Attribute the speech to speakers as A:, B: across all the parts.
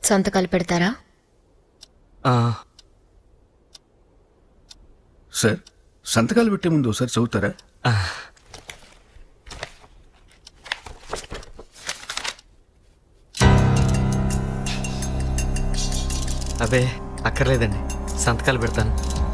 A: సంతకాలు పెడతారా?
B: సార్, సంతకాలు పెట్టే ముందు ఒకసారి చదువుతారా?
C: అబే అక్కర్లేదండి, సంతకాలు పెడతాను.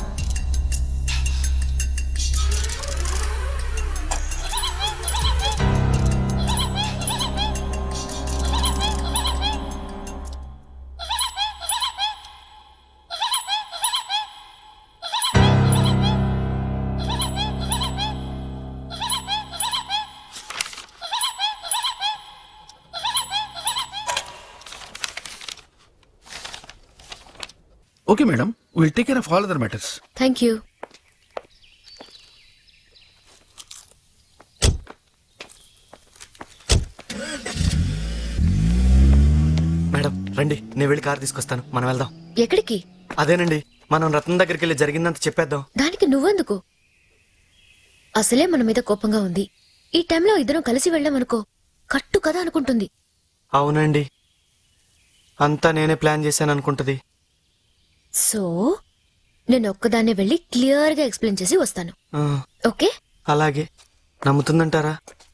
B: Okay madam, will take care of all other matters.
A: Thank you.
C: Madam రండి, నేను వెళ్ళి కారు తీసుకొస్తాను, మనం వెళ్దాం.
A: ఎక్కడికి?
C: అదేనండి, మనం రత్నం దగ్గరికి వెళ్ళి జరిగిందంత చెప్పేద్దాం.
A: దానికి నువ్వెందుకు? అసలే మన మీద కోపంగా ఉంది. ఈ టైంలో ఇద్దరం కలిసి వెళ్ళామనుకో కట్టు కదా అనుకుంటుంది.
C: అవునండి, అంతా నేనే ప్లాన్ చేశాను అనుకుంటది.
A: సో నేను ఒక్కదాన్నే వెళ్ళి క్లియర్ గా ఎక్స్ప్లెయిన్ చేసి వస్తాను. ఓకే?
C: అలాగే. నమ్ముతుందంటారా?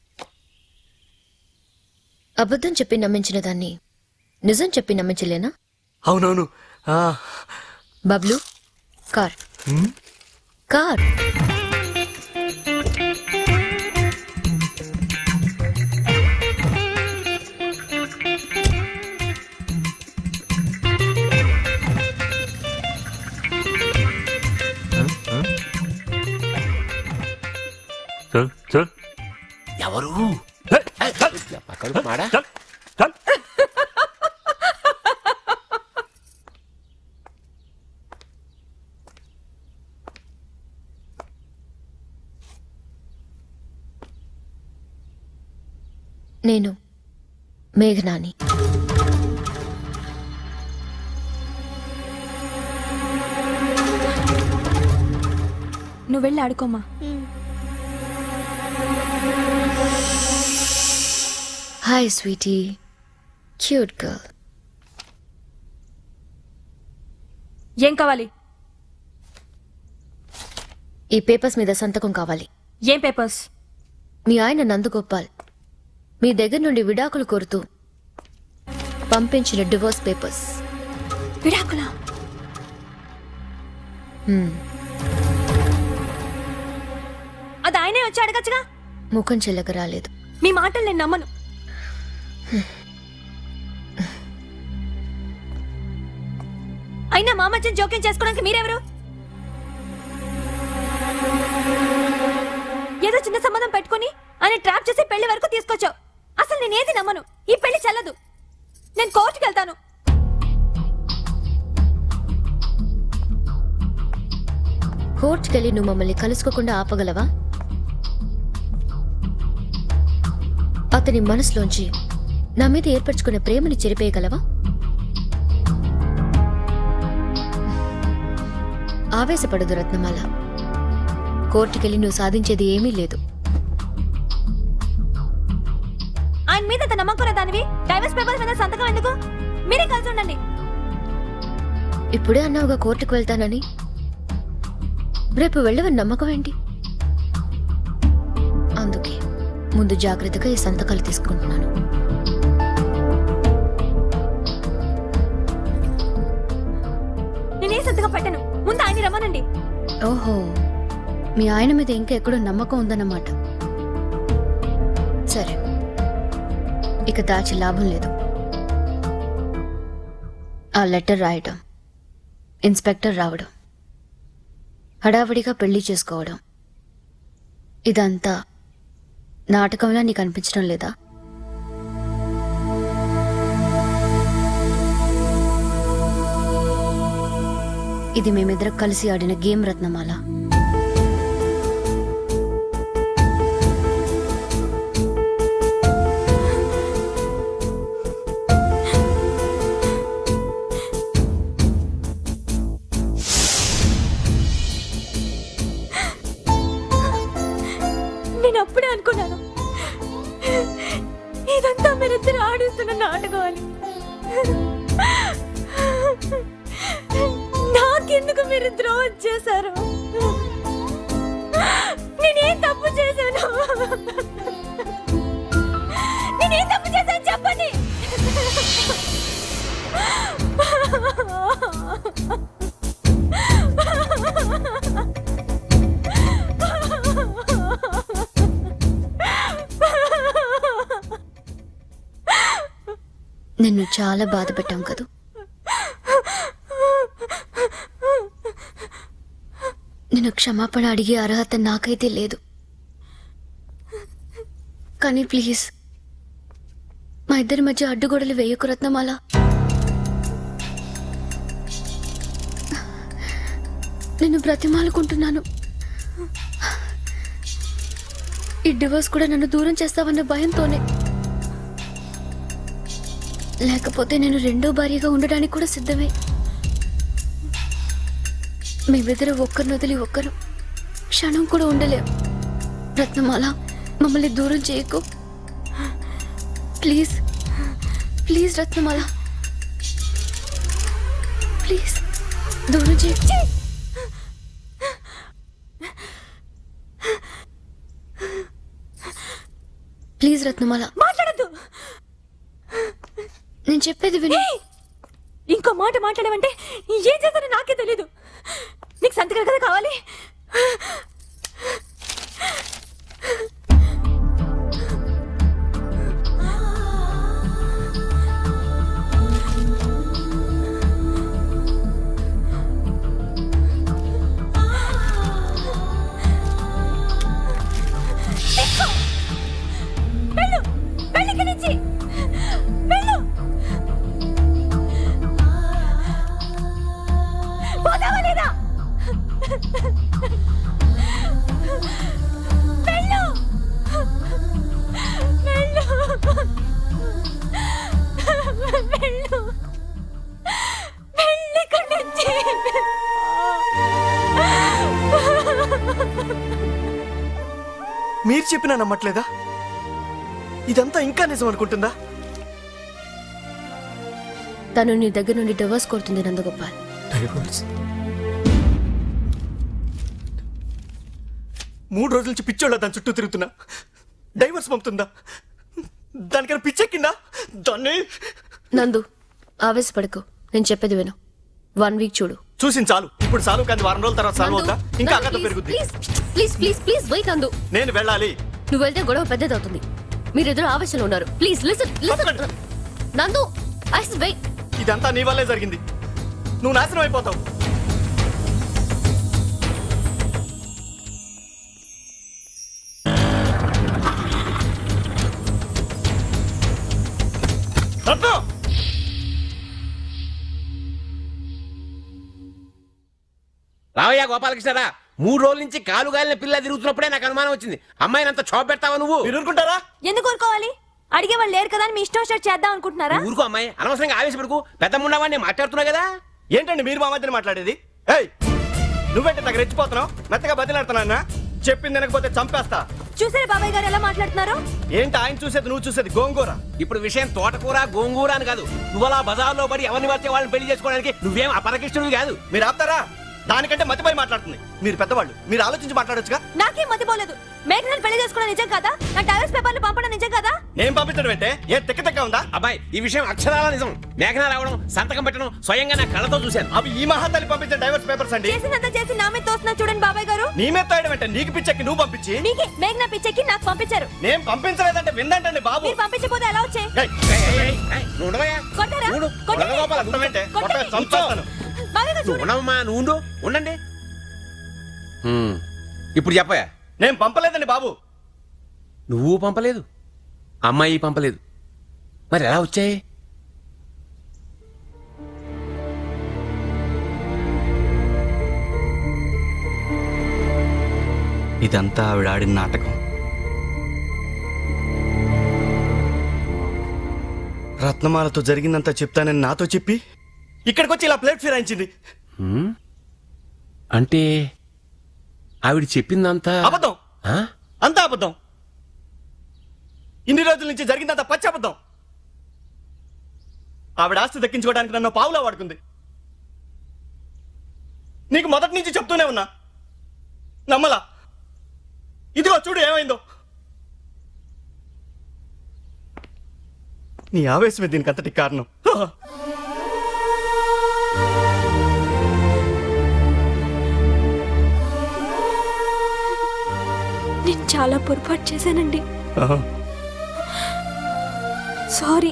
A: అబద్ధం చెప్పి నమ్మించిన దాన్ని నిజం చెప్పి నమ్మించలేనా?
C: అవునవును.
A: బబ్లు, కార్. కార్.
B: ఎవరు?
A: నేను మేఘనాని.
D: నువ్వు వెళ్ళి ఆడుకోమా.
A: Hi sweetie, cute girl.
D: ఏం కావాలి?
A: ఈ పేపర్స్ మీద సంతకం కావాలి.
D: ఏం పేపర్స్?
A: మీ ఆయన నందగోపాల్ మీ దగ్గర నుండి విడాకులు కోరుతూ పంపించిన డివోర్స్ పేపర్స్.
D: విడాకులా? అది ఆయనే వచ్చి అడగచ్చుగా.
A: ముఖం చెల్లక రాలేదు.
D: మీ మాటలు నేను నమ్మను. అయినా మా మధ్య జోక్యం చేసుకోవడానికి మీరెవరు? ఏదో చిన్న సంబంధం పెట్టుకుని ఆయన ట్రాప్ చేసి పెళ్లి వరకు తీసుకొచ్చావు. అసలు నేను ఏది నమ్మను. ఈ పెళ్లి చెల్లదు. నేను కోర్టుకి వెళ్తాను.
A: కోర్టుకెళ్ళి నువ్వు మమ్మల్ని కలుసుకోకుండా ఆపగలవా? అతని మనసులోంచి నా మీద ఏర్పరచుకున్న ప్రేమని చెరిపేయగలవా? ఆవేశపడదు రత్నమాల. కోర్టుకెళ్ళి నువ్వు సాధించేది ఏమీ లేదు.
D: ఆయన మీద నమ్మకం దానివి డైవర్స్ పేపర్స్ మీద సంతకం ఎందుకు? మీరే కలిసి ఉండండి.
A: ఇప్పుడే అన్నావుగా కోర్టుకు వెళ్తానని. రేపు వెళ్ళవని నమ్మకం ఏంటి? అందుకే ముందు జాగ్రత్తగా ఈ సంతకాలు తీసుకుంటున్నాను.
D: నేనే సంతకం పెట్టను. ముందు ఆయన రమ్మనండి.
A: ఓహో, మీ ఆయన మీద ఇంకా ఎక్కడో నమ్మకం ఉందన్నమాట. సరే, ఇక దాచి లాభం లేదు. ఆ లెటర్ రాయడం, ఇన్స్పెక్టర్ రావడం, హడావిడిగా పెళ్లి చేసుకోవడం, ఇదంతా నాటకంలా నీకు అనిపించడం లేదా? ఇది మేమిద్దరం కలిసి ఆడిన గేమ్ రత్నమాల.
D: నేను అప్పుడే అనుకున్నాను ఇదంతా మీరిద్దరు ఆడిస్తున్న నాటకం అని. నాకెందుకు మీరు ద్రోహం చేశారు? నేనేం తప్పు చేశాను? నేనేం తప్పు చేశాను చెప్పండి.
A: నిన్ను చాలా బాధ పెట్టాం కదూ. నేను క్షమాపణ అడిగే అర్హత నాకైతే లేదు. కానీ ప్లీజ్ మా ఇద్దరి మధ్య అడ్డుగోడలు వేయకు రత్నమాల. నిన్ను బ్రతిమాలుకుంటున్నాను. ఈ డివోర్స్ కూడా నన్ను దూరం చేస్తావన్న భయంతోనే. లేకపోతే నేను రెండో భార్యగా ఉండడానికి కూడా సిద్ధమే. మేమిద్దరు ఒక్కరిని వదిలి ఒక్కరు క్షణం కూడా ఉండలేం. రత్నమాల, మమ్మల్ని దూరం చేయకు ప్లీజ్. ప్లీజ్ రత్నమాల, ప్లీజ్ దూరం చేయకు. ప్లీజ్ రత్నమాల
D: మాట్లాడద్దు.
A: నేను చెప్పేది విను.
D: ఇంకో మాట మాట్లాడమంటే ఏం చేస్తానో నాకే తెలీదు. నీకు సంతకాలు కదా కావాలి? వెళ్ళు, వెళ్ళి ఇక్కడి నుంచి వెళ్ళు. పోతావా లేదా? వెళ్ళు, వెళ్ళు, వెళ్ళు, వెళ్ళి ఇక్కడి నుంచి.
C: మీరు చెప్పినా నమ్మట్లేదా? ఇదంతా ఇంకా నిజం అనుకుంటుందా?
A: తను నీ దగ్గర నుండి డివోర్స్ కోరుతుంది నందగోపాల్.
C: డైవర్స్? 3 రోజుల నుంచి పిచ్చోళ్ళ దాని చుట్టూ తిరుగుతున్నా. డైవర్స్ పంపుతుందా? దానికన్నా పిచ్చెక్కిందా? దాన్ని
A: నందు ఆవేశపడకు. నేను చెప్పేది విను. 1 వీక్ చూడు.
C: చూసింది చాలు. ఇప్పుడు చాలు కానీ వారం రోజుల తర్వాత చాలు అవుతా. ఇంకా అక్కడ పెరుగుద్ది.
A: ప్లీజ్ ప్లీజ్ ప్లీజ్ వెయిట్ నందు.
C: నేను వెళ్ళాలి.
A: నువ్వు వెళ్తే గొడవ పెద్దదవుతుంది. మీరిద్దరు ఆవేశంలో ఉన్నారు. Please listen listen Nandu. I said wait.
C: ఇదంతా నీ వల్లే జరిగింది. నువ్వు నాశనం అయిపోతావు.
E: రావయ్యా గోపాలకృష్ణరా. 3 రోజుల నుంచి కాలు గాలిన పిల్ల తిరుగుతున్నప్పుడే నాకు అనుమానం వచ్చింది. అమ్మాయిని అంత చోప పెడతావా నువ్వు?
C: మీరు ఊరుకుంటారా?
D: ఎందుకు ఊరుకోవాలి? అడిగే వాళ్ళు లేరు కదా అని మీ ఇష్టం షర్ట్ చేద్దాం అనుకుంటున్నారా?
E: ఊరుకో అమ్మాయి, అనవసరంగా ఆవేశపడుకు. పెద్ద ముండవాడిని మాట్లాడుతున్నా కదా.
C: ఏంటండి మీరు మా మధ్యన మాట్లాడేది? ఏయ్, నువ్వేంటే దగ్గర రెచ్చిపోతున్నావు? మెత్తగా బదిలాడుతున్నా. చెప్పింది వినకపోతే చంపేస్తా.
D: చూసారా బాబాయ్ గారు ఎలా మాట్లాడుతున్నారు?
C: ఏంటి ఆయన చూసేది నువ్వు చూసేది? గోంగూర.
E: ఇప్పుడు విషయం తోటకూర గోంగూర అని కాదు. నువ్వు అలా బజార్లో పడి ఎవరిని పడితే వాళ్ళని పెళ్లి చేసుకోవడానికి నువ్వేం అపరకృష్ణుడు కాదు.
C: మీరు ఆపుతారా? దానికంటే మతిపై మాట్లాడుతుంది. మీరు పెద్దవాళ్ళు, మీరు ఆలోచించి మాట్లాడొచ్చుగా.
D: నాకేం మతిపోలేదు. మేఘనాన్ని పెళ్లి చేసుకోవడం నిజం కదా? నా డైవర్స్ పేపర్లు పంపడం నిజం కదా?
C: నేను పంపించడం అంటే ఏ తిక్క ఉందా?
E: అబ్బాయి, ఈ విషయం అక్షరాల నిజం. మేఘన రావడం, సంతకం పెట్టడం స్వయంగా నా కళ్ళతో చూశాను.
C: అవి ఈ మహాతల్లి పంపించిన డైవర్స్ పేపర్స్ అండి.
D: చేసినంత చేసి నా మీద తోస్తున్నా చూడండి బాబాయ్ గారు.
C: నీ మీద తోయడం అంటే నీకు పిచ్చెక్కి నువ్వు పంపించి
D: మీకే మేఘనా పిచ్చెక్కి నాకు పంపించారు.
C: నేను పంపించలేదంటే విందంటండి బాబు.
D: మీరు పంపించకపోతే ఎలా వచ్చాయి?
C: ఏయ్,
E: నువ్వు ఉండవయ్యా?
D: కొట్టారా?
E: ఉండు.
D: కొట్టండి.
E: గోపాల,
C: ఉండమంటే
D: కొట్టండి.
C: చంపేస్తాను.
D: బాబాయ్ గారు
E: నువ్వు
D: చూడండి.
E: ఉండవమ్మా, నువ్వు ఉండు. ఉండండి. ఇప్పుడు చెప్పయా.
C: నేను పంపలేదండి బాబు.
E: నువ్వు పంపలేదు, అమ్మాయి పంపలేదు, మరి ఎలా వచ్చాయి?
C: ఇదంతా ఆవిడ ఆడిన నాటకం. రత్నమాలతో జరిగిందంతా చెప్తానని నాతో చెప్పి ఇక్కడికి వచ్చి ఇలా ప్లేట్ ఫిరాయించింది.
E: అంటే ఆవిడ చెప్పిందంతా
C: అబద్ధం.
E: ఆ?
C: అంతా అబద్ధం. ఇన్ని రోజుల నుంచి జరిగిందంతా పచ్చి అబద్ధం. ఆవిడ ఆస్తి దక్కించుకోవడానికి నన్ను పావులా వాడుకుంది. నీకు మొదటి నుంచి చెప్తూనే ఉన్నా, నమ్మలా. ఇదిగో చూడు ఏమైందో. నీ ఆవేశమే దీనికి అంతటి కారణం.
D: నేను చాలా పొరపాటు చేశానండి. సారీ.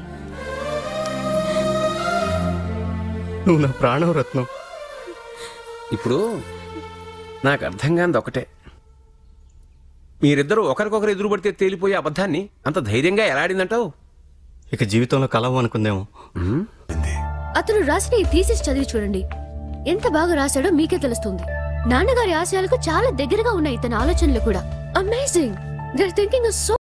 C: నువ్వు నా ప్రాణం రత్నం.
E: ఇప్పుడు నాకు అర్థం కానిది ఒకటే, మీరిద్దరూ ఒకరికొకరు ఎదురుపడితే తేలిపోయే అబద్ధాన్ని అంత ధైర్యంగా ఎలా ఆడిందంటావు?
C: ఇక జీవితంలో కలవు అనుకుందేమో.
A: అతను రాసిన ఈ థీసిస్ చదివి చూడండి, ఎంత బాగా రాశాడో మీకే తెలుస్తుంది. నాన్నగారి ఆశయాలకు చాలా దగ్గరగా ఉన్నాయి ఇతని ఆలోచనలు కూడా. Amazing. They are thinking so